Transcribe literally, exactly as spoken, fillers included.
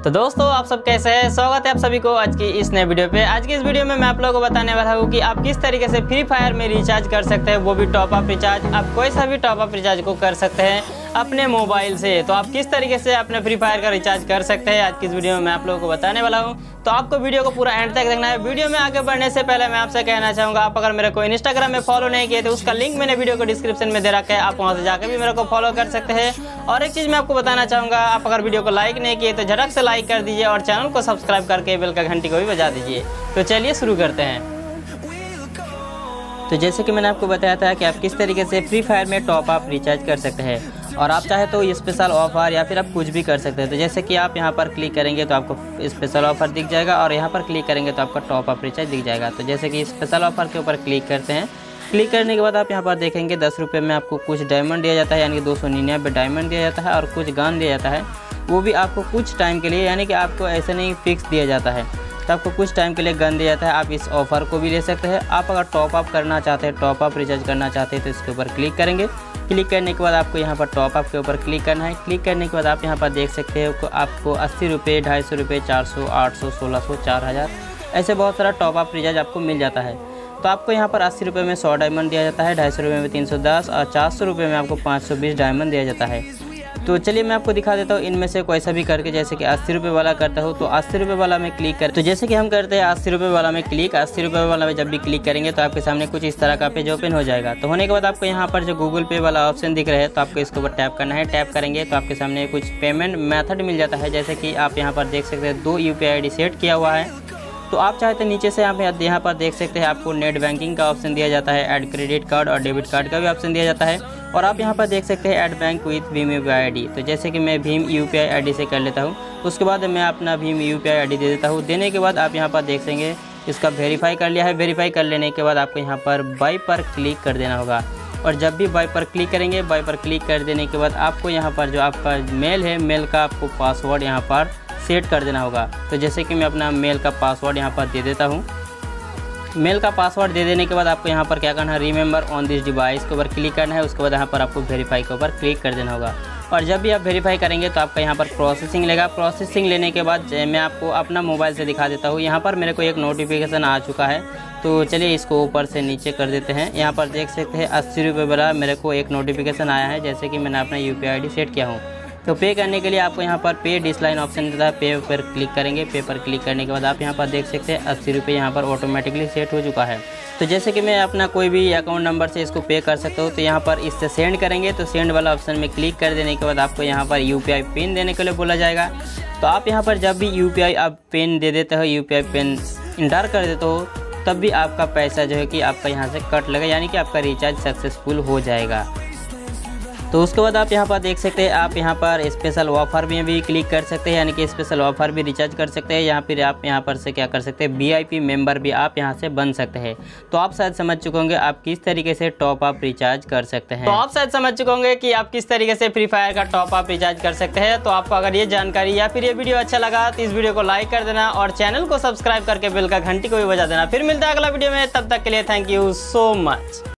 तो दोस्तों आप सब कैसे हैं। स्वागत है आप सभी को आज की इस नए वीडियो पे। आज की इस वीडियो में मैं आप लोगों को बताने वाला हूँ कि आप किस तरीके से फ्री फायर में रिचार्ज कर सकते हैं, वो भी टॉप अप रिचार्ज। आप कोई सा भी टॉप अप रिचार्ज को कर सकते हैं अपने मोबाइल से। तो आप किस तरीके से अपने फ्री फायर का रिचार्ज कर सकते हैं आज की इस वीडियो में मैं आप लोगों को बताने वाला हूँ। तो आपको वीडियो को पूरा एंड तक देखना है। वीडियो में आगे बढ़ने से पहले मैं आपसे कहना चाहूँगा, आप अगर मेरे को इंस्टाग्राम में फॉलो नहीं किए तो उसका लिंक मैंने वीडियो को डिस्क्रिप्शन में दे रखा है, आप वहाँ से जाकर भी मेरे को फॉलो कर सकते हैं। और एक चीज़ मैं आपको बताना चाहूँगा, आप अगर वीडियो को लाइक नहीं किए तो झटक से लाइक कर दीजिए और चैनल को सब्सक्राइब करके बेल का घंटी को भी बजा दीजिए। तो चलिए शुरू करते हैं। तो जैसे कि मैंने आपको बताया था कि आप किस तरीके से फ्री फायर में टॉप अप रिचार्ज कर सकते हैं, और आप चाहे तो स्पेशल ऑफर या फिर आप कुछ भी कर सकते हैं। तो जैसे कि आप यहाँ पर क्लिक करेंगे तो आपको स्पेशल ऑफर दिख जाएगा, और यहाँ पर क्लिक करेंगे तो आपका टॉप अप रिचार्ज दिख जाएगा। तो जैसे कि स्पेशल ऑफर के ऊपर क्लिक करते हैं। क्लिक करने के बाद आप यहाँ पर देखेंगे दस रुपये में आपको कुछ डायमंड दिया जाता है, यानी कि दो सौ निन्यानवे डायमंड दिया जाता है, और कुछ गन दिया जाता है, वो भी आपको कुछ टाइम के लिए, यानी कि आपको ऐसे नहीं फिक्स दिया जाता है। तो आपको कुछ टाइम के लिए गन दिया जाता है। आप इस ऑफ़र को भी ले सकते हैं। आप अगर टॉप अप करना चाहते हैं, टॉप अप रिचार्ज करना चाहते हैं तो इसके ऊपर क्लिक करेंगे। क्लिक करने के बाद आपको यहाँ पर टॉप अप के ऊपर क्लिक करना है। क्लिक करने के बाद आप यहाँ पर देख सकते हो आपको अस्सी रुपये, ढाई सौ रुपये, चार सौ, आठ सौ, सोलह सौ, चार हज़ार ऐसे बहुत सारा टॉप अप रिचार्ज आपको मिल जाता है। तो आपको यहाँ पर अस्सी रुपये में सौ डायमंड दिया जाता है, ढाई सौ रुपये में तीन सौ दस, और चार सौ रुपये में आपको पाँच सौ बीस डायमंड दिया जाता है। तो चलिए मैं आपको दिखा देता हूँ इनमें से कोई सा भी करके। जैसे कि अस्सी रुपये वाला करता हूँ तो अस्सी रुपये वाला में क्लिक कर, तो जैसे कि हम करते हैं अस्सी रुपये वाला में क्लिक। अस्सी रुपये वाला में जब भी क्लिक करेंगे तो आपके सामने कुछ इस तरह का पेज ओपन हो जाएगा। तो होने के बाद आपको यहाँ पर जो गूगल पे वाला ऑप्शन दिख रहा है तो आपको इसके ऊपर टैप करना है। टैप करेंगे तो आपके सामने कुछ पेमेंट मेथड मिल जाता है। जैसे कि आप यहाँ पर देख सकते हैं दो U P I I D set किया हुआ है। तो आप चाहते हैं नीचे से आप यहाँ पर देख सकते हैं आपको नेट बैंकिंग का ऑप्शन दिया जाता है, ऐड क्रेडिट कार्ड और डेबिट कार्ड का भी ऑप्शन दिया जाता है, और आप यहाँ पर देख सकते हैं add bank with Bhim U P I I D. तो जैसे कि मैं Bhim U P I I D से कर लेता हूँ, उसके बाद मैं अपना Bhim U P I I D दे देता हूँ। देने के बाद आप यहाँ पर देख सकेंगे इसका वेरीफाई कर लिया है। वेरीफाई कर लेने के बाद आपको यहाँ पर बाई पर क्लिक कर देना होगा, और जब भी बाई पर क्लिक करेंगे, बाई पर क्लिक कर देने के बाद आपको यहाँ पर जो आपका मेल है, मेल का आपको पासवर्ड यहाँ पर सेट कर देना होगा। तो जैसे कि मैं अपना मेल का पासवर्ड यहाँ पर दे देता हूँ। मेल का पासवर्ड दे देने के बाद आपको यहाँ पर क्या करना है, रिमेंबर ऑन दिस डिवाइस के ऊपर क्लिक करना है। उसके बाद यहाँ पर आपको वेरीफाई के ऊपर क्लिक कर देना होगा, और जब भी आप वेरीफाई करेंगे तो आपका यहाँ पर प्रोसेसिंग लेगा। प्रोसेसिंग लेने के बाद मैं आपको अपना मोबाइल से दिखा देता हूँ। यहाँ पर मेरे को एक नोटिफिकेशन आ चुका है, तो चलिए इसको ऊपर से नीचे कर देते हैं। यहाँ पर देख सकते हैं अस्सी रुपये वाला मेरे को एक नोटिफिकेशन आया है, जैसे कि मैंने अपना U P I I D set किया हूँ। तो पे करने के लिए आपको यहाँ पर पे डिसलाइन ऑप्शन देता है, पे पर क्लिक करेंगे। पे पर क्लिक करने के बाद आप यहाँ पर देख सकते हैं अस्सी रुपये यहाँ पर ऑटोमेटिकली सेट हो चुका है। तो जैसे कि मैं अपना कोई भी अकाउंट नंबर से इसको पे कर सकता हूँ, तो यहाँ पर इससे सेंड करेंगे। तो सेंड वाला ऑप्शन में क्लिक कर देने के बाद आपको यहाँ पर यू पी आई पिन देने के लिए बोला जाएगा। तो आप यहाँ पर जब भी यू पी आई आप पिन दे देते हो, U P I pin enter कर देते हो, तब भी आपका पैसा जो है कि आपका यहाँ से कट लगेगा, यानी कि आपका रिचार्ज सक्सेसफुल हो जाएगा। तो उसके बाद आप यहाँ पर देख सकते हैं आप यहाँ पर स्पेशल ऑफर में भी क्लिक कर सकते हैं, यानी कि स्पेशल ऑफर भी रिचार्ज कर सकते हैं। यहाँ फिर आप यहाँ पर से क्या कर सकते हैं, वी आई पी मेंबर भी आप यहाँ से बन सकते हैं। तो आप शायद समझ चुके होंगे आप किस तरीके से टॉप अप रिचार्ज कर सकते हैं। तो आप शायद समझ चुके होंगे कि आप किस तरीके से फ्री फायर का टॉप अप रिचार्ज कर सकते हैं। तो आपको अगर ये जानकारी या फिर ये वीडियो अच्छा लगा तो इस वीडियो को लाइक कर देना और चैनल को सब्सक्राइब करके बेल का घंटी को भी बजा देना। फिर मिलता है अगला वीडियो में, तब तक के लिए थैंक यू सो मच।